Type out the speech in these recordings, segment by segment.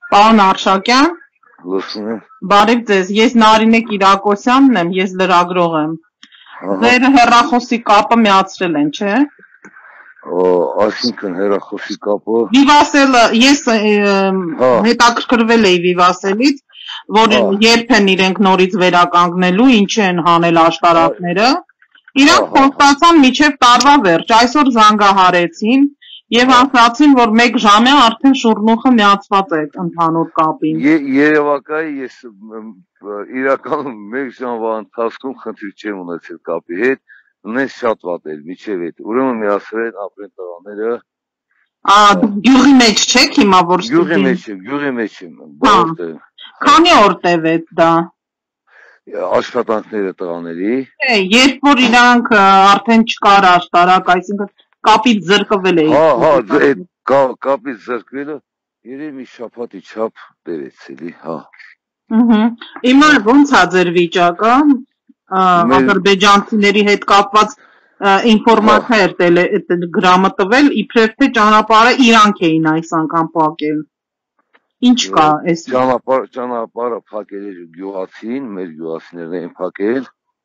Պարոն Արշակյան, Լսում եմ։ բարև ձեզ, ես Նարինե Կիրակոսյանն եմ, ես լրագրող եմ։ Ձեր հեռախոսի կապը միացրել են, չէ՞։ Այսինքն հեռախոսի կապը։ Վիվասելը, ես հետաքրքրվել էի Վիվասելից, որ երբ են իրենք նորից վերականգնելու, ինչ են հանել աշտարակները։ Իրանք խոստացան մինչև տարվա վերջ, այսօր զանգահարեցին եւ ասացին, որ 1 ժամ է արդեն շուրնուխը միացված է ընդհանուր կապին։ Երևակայի ես իրականում 1 ժամվա ընթացքում խնդիր չեմ ունեցել կապի հետ, ունես շատ վատ էր միջև այդ։ Ուրեմն միացրել ապրեն տղաները։ Գյուղի մեջ չեք հիմա որ Գյուղի մեջ եմ, բոլորտեղ։ Քանի օր տևեց դա։ Աշխատանքները տղաների։ Երբ որ իրանք արդեն չկար աշտարակ, այսինքն կապից զրկվել էի։ Այդ կապից զրկվելը երևի շաբաթի չափ տևեց էլի, Հիմա ո՞նց է ձեր վիճակը, ադրբեջանցիների հետ կապված ինֆորմացիա էր տելեգրամը տվել, իբրև թե ճանապարհը իրանք էին այս անգամ փակել։ Ինչ կա այս ճանապարհը փակել էր գյուղացին, մեր գյուղացիներն էին փակել։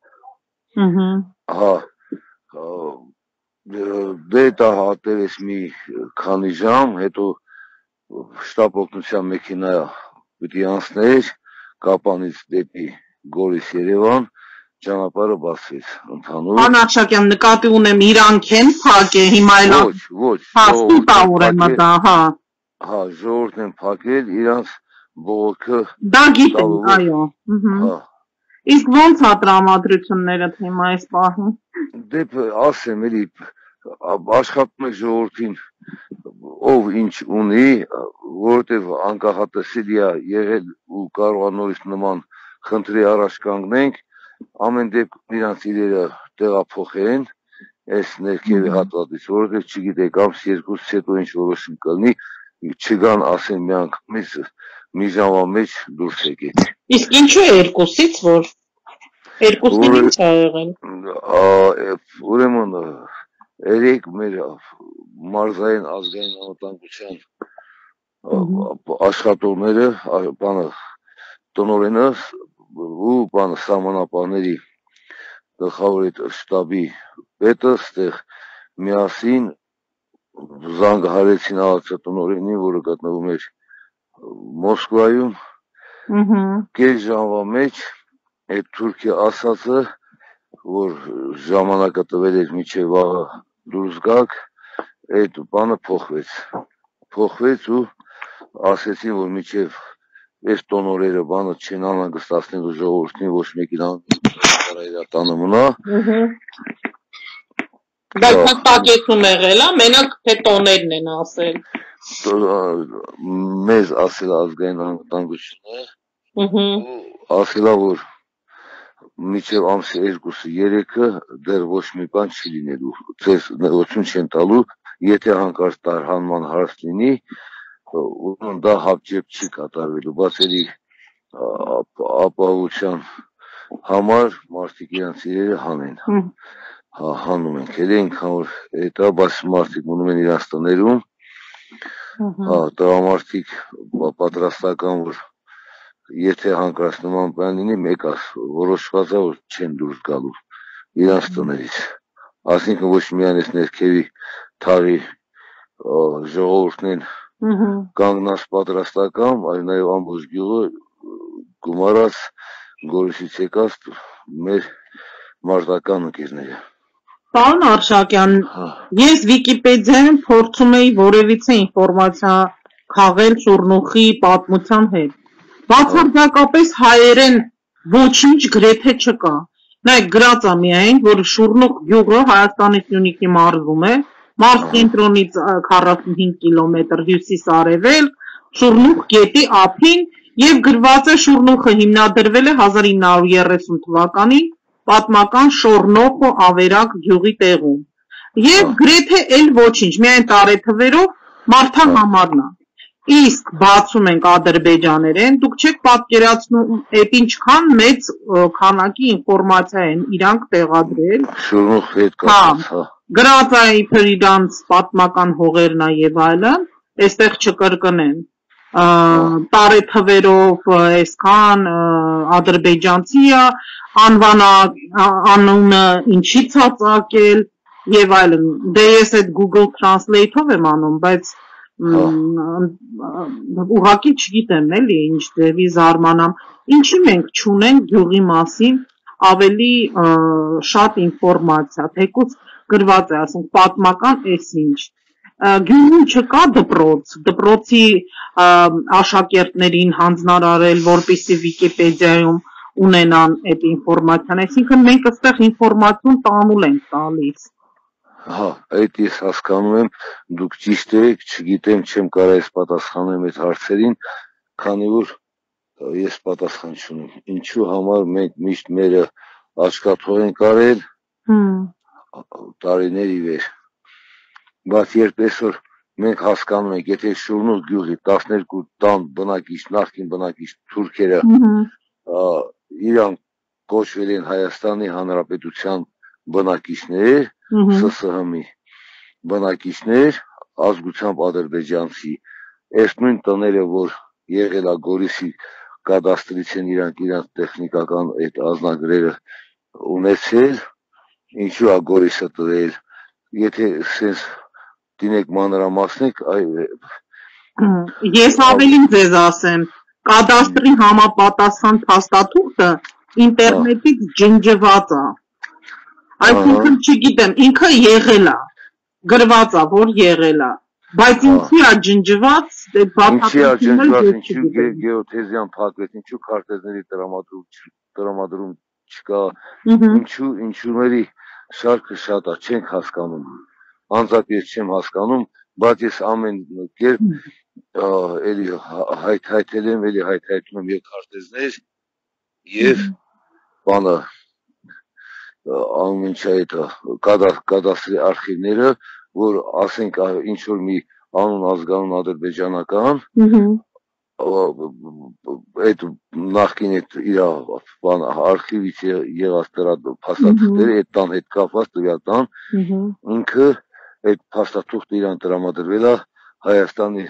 Դե դա հատերես մի քանի ժամ, հետո շտապ օգնության մեքենա պիտի անցներ Կապանից դեպի Գորիս Երևան, ճանապարհը բացվեց ընդհանուր։ Պարոն Արշակյան, նկատի ունեմ իրանք են փակել, հիմա էլ ժողովուրդն են փակել, իրանց բողոքը դա գիտեմ, այո։ Իսկ ո՞նց է տրամադրությունները հիմա այս պահին։ Դե ասեմ էլի աշխատում է ժողովրդին ով ինչ ունի, որովհետև անկախատեսելի է եղել ու կարող է նորից նման խնդրի առաջ կանգնենք, ամեն դեպքում իրանց իրերը տեղափոխեն այս ներքևի հատվածից, որովհետև չգիտեք ամս-2-ից հետո ինչ որոշում կլինի, չգան ասեն միանգամից մի ժամվա մեջ դուրս եկեք։ Իսկ ինչու է 2-ից որ 2-ին ինչ ա եղել։ Ուրեմն երեք մեր մարզային ազգային անվտանգության աշխատողները, տնօրենը ու սահմանապահների գլխավոր շտաբի պետը ստեղ միասին զանգահարեցին ԱԱՑ տնօրենին, որը գտնվում էր Մոսկվայում, կես ժամվա մեջ այդ Թուրքիա ասածը, որ ժամանակը տվել էր մինչև վաղը դուրս գաք, այդ բանը փոխվեց ու ասեցին, որ մինչև այս տոնորերը բանը չեն անհանգստացնելու ժողովրդին, ոչ մեկին տանը մնա։ Բայց հստակեցում եղել է, մենակ թե տոներն են ասել։ Մեզ ասել ազգային անվտանգությունը, ասել է, որ մինչև ամսի 2-3-ը դեռ ոչ մի բան չի լինելու, ձեզ նեղություն չեն տալու, եթե հանկարծ տարհանման հարց լինի, դա հապճեպ չի կատարվելու, բայց էլի ապահովության համար մարդիկ իրենց իրերը հանեն, հանում են, այնքան որ դա, բայց մարդիկ մնում են իրենց տներում, տղամարդիկ պատրաստական, որ եթե հանկարծ նման բան լինի, մեկ որոշված է, որ չեն դուրս գալու իրենց տներից, այսինքն ոչ միայն այս ներքևի թաղի ժողովուրդն են կանգնած պատրաստական, այլ նաև ամբողջ գյուղը գումարած Գորիսից եկած մեր մարտական ընկերները։ Պարոն Արշակյան, ես Վիկիպեդիայում փորձում էի որևիցե ինֆորմացիա քաղել շուրնուխի պատմության հետ։ Բացարձակապես հայերեն ոչինչ գրեթե չկա։ Նայեք, գրած է միայն, որ Շուրնուխ գյուղը Հայաստանի Սյունիքի մարզում է, մարզ կենտրոնից 45 կիլոմետր հյուսիս-արևելք, Շուրնուխ գետի ափին եւ գրված է Շուրնուխը հիմնադրվել է 1930 թվականին պատմական Շորնոխ ու Ավերակ գյուղի տեղում։ Եվ գրեթե էլ ոչինչ, միայն տարեթվերով մարդահամարն է։ Իսկ բացում ենք ադրբեջաներեն, դուք չեք պատկերացնում, այդ ինչքան մեծ քանակի ինֆորմացիա են իրանք տեղադրել։ Շուրնուխ հետ կապված, գրած է իբր իրանց պատմական հողերն է եւ այլն, այստեղ չկրկնեն։ տարեթվերով այսքան ադրբեջանցի է, անունը ինչից է ծագել եւ այլն։ Դե ես այդ Google Translate-ով եմ անում, բայց ուղղակի չգիտեմ էլի ինչ ձևի զարմանամ։ Ինչի մենք չունենք գյուղի մասին ավելի շատ ինֆորմացիա, թեկուզ գրված է, ասենք պատմական այսինչ։ Գյուղում չկա դպրոց, դպրոցի աշակերտներին հանձնարարել, որպեսզի Վիկիպեդիայում ունենան այդ ինֆորմացիան, այսինքն մենք այստեղ ինֆորմացիոն տանուլ ենք տալիս։ Հա, այդ ես հասկանում եմ, դուք ճիշտ եք, չգիտեմ, չեմ կարող ես պատասխանեմ այդ հարցերին, քանի որ ես պատասխան չունեմ։ Ինչու համար մենք միշտ մերը աչքաթող ենք արել տարիների վեր։ Բայց երբ այսօր մենք հասկանում ենք, եթե Շուրնուղ գյուղի 12 տան բնակիչ, նախկին բնակիչ թուրքերը իրանք կոչվել են Հայաստանի Հանրապետության բնակիչներ, ՍՍՀՄ-ի բնակիչներ, ազգությամբ ադրբեջանցի, այս նույն տները, որ եղել է Գորիսի կադաստրից են իրանք տեխնիկական այդ ազնագրերը ունեցել, ինչու է Գորիսը տվել, եթե սենց դինեք մանրամասնեք, ես ավելին ձեզ ասեմ, կադաստրի համապատասխան փաստաթուղթը ինտերնետից ջնջված է, այսինքն չգիտեմ, ինքը եղել է, գրված է, որ եղել է, բայց ինչի է ջնջված, ինչու գեոթեզիան փակվեց, ինչու քարտեզների տրամադրում չկա, ինչուների շարքը շատ է, չենք հասկանում, անձամբ ես չեմ հասկանում, բայց ես ամեն կերպ էլի հայթայթել եմ, էլի հայթայթում եմ և քարտեզներ և բանը անում ինչ է կադաստրի արխիվները, որ ասենք ինչ-որ մի անուն ազգանուն ադրբեջանական, այդ նախկին իր արխիվից եղած դրա փաստաթուղթերը, այդ տան հետ կապված տվյալ տան, ինքը այդ փաստաթուղթը իրան տրամադրվել է Հայաստանի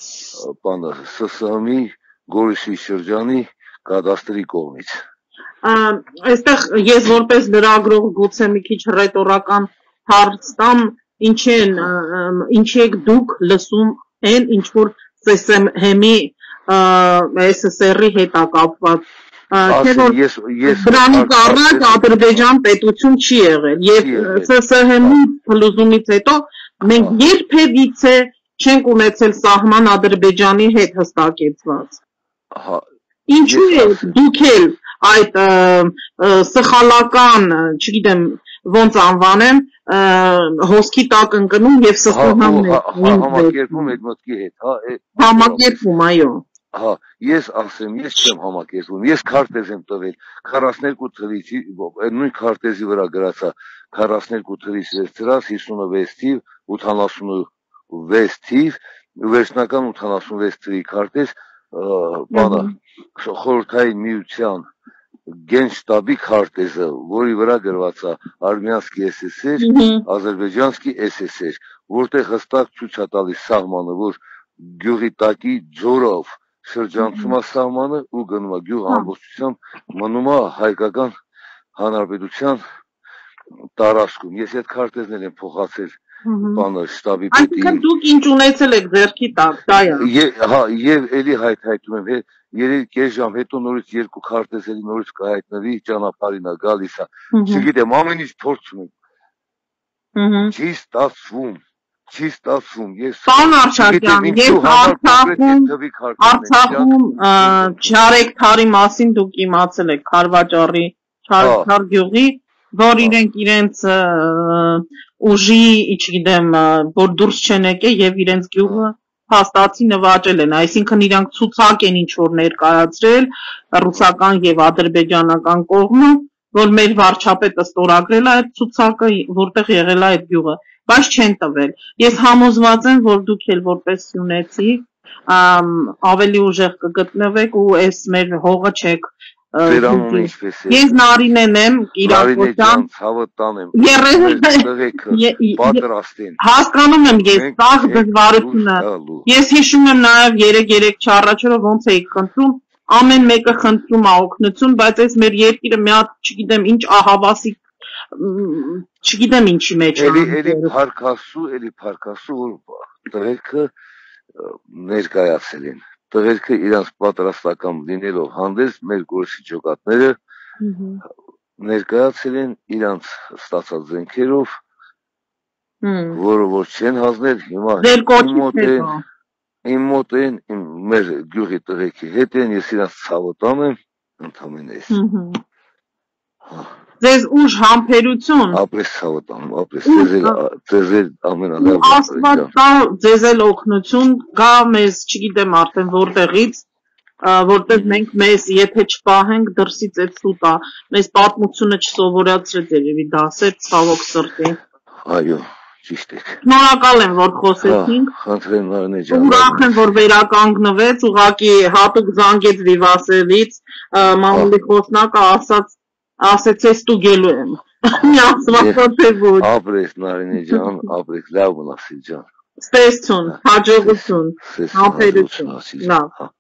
ՍՍՀՄ-ի Գորիսի շրջանի կադաստրի կողմից։ Այստեղ ես որպես լրագրող գուցե մի քիչ ռետորական հարց տամ, ինչ եք դուք լսում են, ինչ որ ՍՍՀՄ-ի ՍՍՍՌ-ի հետ է կապված, թե որ դրանից առաջ Ադրբեջան պետություն չի եղել և ՍՍՀՄ-ի փլուզումից հետո մենք երբևիցե չենք ունեցել սահման Ադրբեջանի հետ հստակեցված։ Ինչու եք դուք էլ այդ սխալական, չգիտեմ ոնց անվանեմ, հոսքի տակ ընկնում և ՍՍՀՄ-ն համակերպում այդ մտքի հետ, համակերպում, այո։ Հա, ես ասեմ, ես չեմ համակերպում, ես քարտեզ եմ տվել 42 թվից, նույն քարտեզի վրա գրած է 42 թվից վերցրած 56 թիվ, 86 թիվ, վերջնական 86 թվի քարտեզ, բանը խորհրդային միության գենշտաբի քարտեզը, որի վրա գրված է Արմենսկի ՍՍՍՐ, Ադրբեջանսկի ՍՍՍР, որտեղ հստակ ցույց է տալիս սահմանը, որ գյուղի տակի ձորով շրջանցում է սահմանը ու գնում է գյուղ ամբողջությամբ մնում է հայկական հանրապետության տարածքում։ Ես այդ քարտեզներ եմ փոխացել բանը շտաբի պետի։ Այսինքն դուք ինչ ունեցել եք ձեռքի տակ, դա է։ Հա, եւ էլի հայթայթում եմ, երեք կես ժամ հետո նորից երկու քարտեզ էլի նորից կհայտնվի, ճանապարհին է գալիս է։ Չգիտեմ, ամեն ինչ փորձում եմ։ Չի ստացվում։ Պարոն Արշակյան, ես Արցախում Չարեկ Թարի մասին դուք իմացել եք, Խարվաճարի Չարեկ Թար գյուղի, որ իրենք իրենց ուժի, չգիտեմ, որ դուրս չեն եկել եւ իրենց գյուղը փաստացի նվաճել են, այսինքն իրանք ցուցակ են ինչ որ ներկայացրել ռուսական եւ ադրբեջանական կողմը, որ մեր վարչապետը ստորագրել է այդ ցուցակը, որտեղ եղել է այդ գյուղը, բայց չեն տվել։ Ես համոզված եմ, որ դուք էլ որպես սյունեցի ավելի ուժեղ կգտնվեք ու այս մեր հողը չեք Ձերանունը ինչպես է։ Ես Նարինեն եմ, Նարինե Կիրակոսյան։ ջան, ցավը տանեմ։ Տղեկը պատրաստ են։ Հասկանում եմ ես տաղ դժվարությունը։ Ես հիշում եմ նաև 3-3 առաջորը ոնց էի խնդրում, ամեն մեկը խնդրում ա օգնություն, բայց այս մեր երկիրը մի հատ չգիտեմ ինչ ահավասիկ չգիտեմ ինչի մեջ է։ Էլի փարկասու որ տղեկը ներկայացել են։ Տղերքը իրանց պատրաստական լինելով հանդես մեր գործի ջոկատները ներկայացել են իրանց ստացած զենքերով, որը որ չեն հանձնել, հիմա իմ մոտ են, մեր գյուղի տղեկի հետ են, ես իրանց ցավը տանեմ, ընդամենայս։ Ձեզ ուժ համբերություն։ Ապրես ցավը տանում, ապրես ձեզ ամենալավ։ Աստված տա ձեզ էլ օգնություն, գա մեզ, չգիտեմ արդեն որտեղից, որտեղ մենք մեզ եթե չպահենք դրսից այդ սուտա, մեզ պատմությունը չսովորացրեց երևի դասեր, ցավոք սրտի։ Այո, ճիշտ եք։ Շնորհակալ եմ, որ խոսեցինք։ Խնդրեմ Նարինե ջան։ Ուրախ եմ, որ վերականգնվեց, ուղղակի հատուկ զանգեց Վիվասևից, մամուլի խոսնակը ասեցես ստուգելու եմ։ Մի ասվածա թե ոչ։ Ապրես Նարինե ջան, ապրեք, լավ մնացի ջան։ Ստեսություն, հաջողություն, համբերություն։ Լավ։